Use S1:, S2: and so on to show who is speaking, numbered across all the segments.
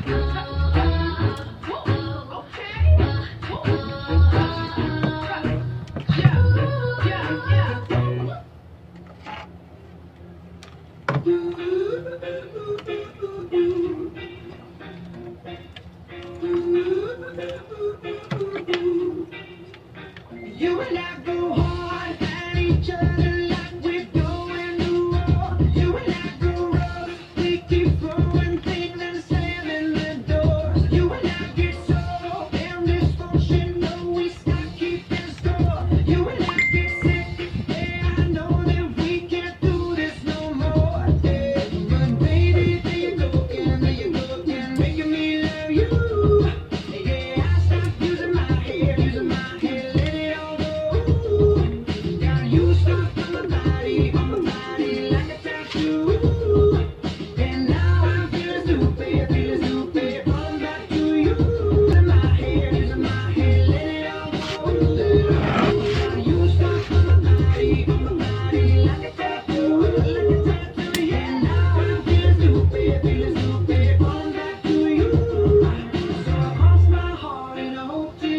S1: You and I go hard at each other like we're going to war. You and I go rough, we keep throwing things and slamming the doors. You and I get so damn dysfunctional, we stop keeping score. You and I get sick, yeah, I know that we can't do this no more. Yeah, but baby, there you go again, making me love you. Yeah, I stopped using my head, let it all go. Got you stuck on my body like a tattoo. And now I'm feeling stupid, falling back to you. Using my head, let it all go. Got you stuck on my body like a tattoo, And now I'm feeling stupid, falling back to you. So I cross my heart and I hope to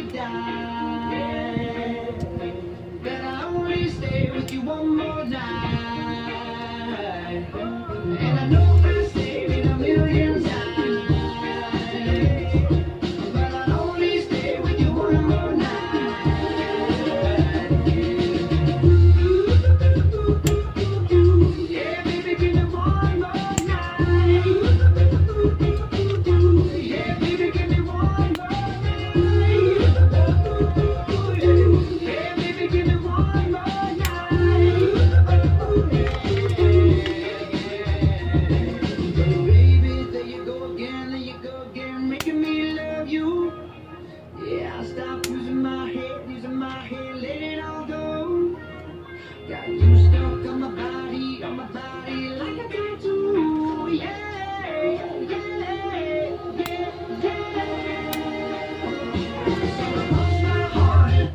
S1: die that I only stay with you one more night. And I know I stayed in a million times, but I'll only stay with you one more night. Yeah, baby, give me one more night. Yeah, baby, give me one more night. Yeah, baby, give me one more Baby, there you go again, making me love you. Yeah, I stopped using my head, let it all go. Got you stuck on my body like a tattoo. Yeah. So I lost my heart.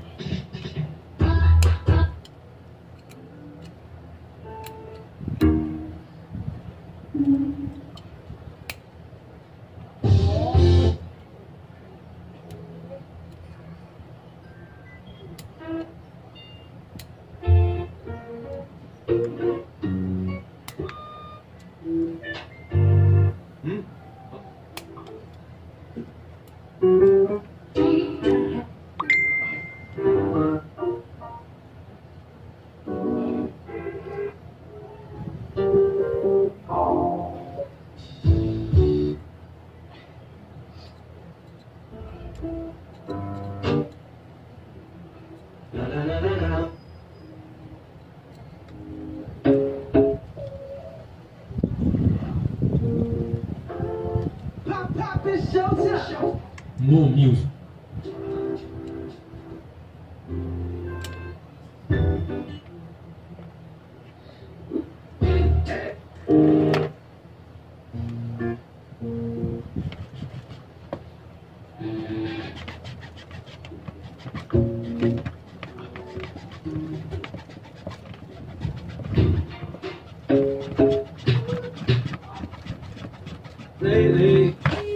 S1: Pop, it's showtime.
S2: More music.
S1: Lately.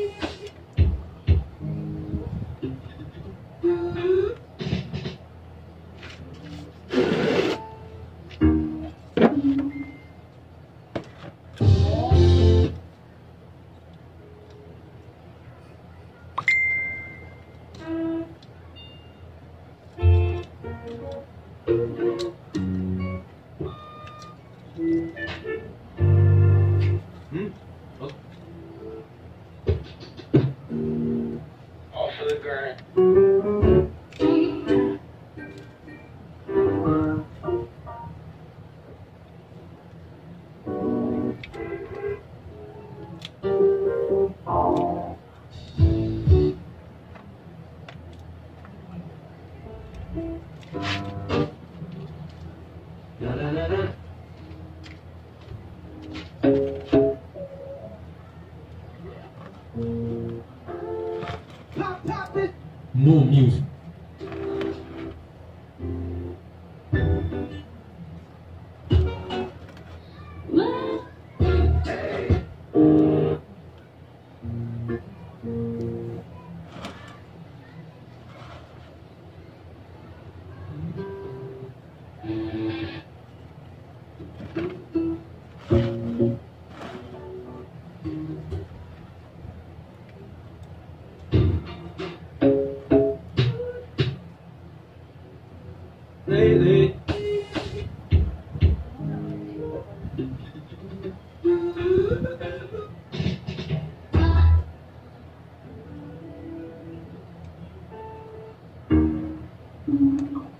S1: Off of the ground. Pop it.
S2: More music.
S1: Thank